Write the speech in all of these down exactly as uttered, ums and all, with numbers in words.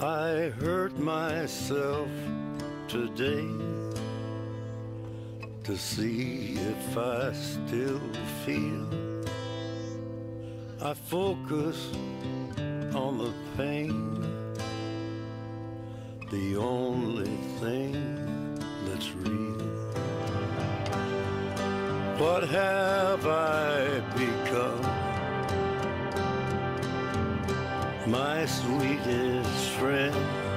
I hurt myself today to see if I still feel. I focus on the pain, the only thing that's real. What have I become? My sweetest friend.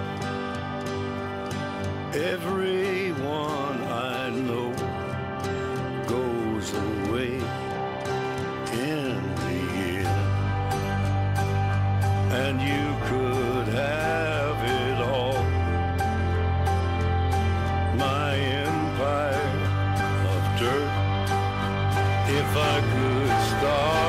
Everyone I know goes away in the end, and you could have it all. My empire of dirt, if I could start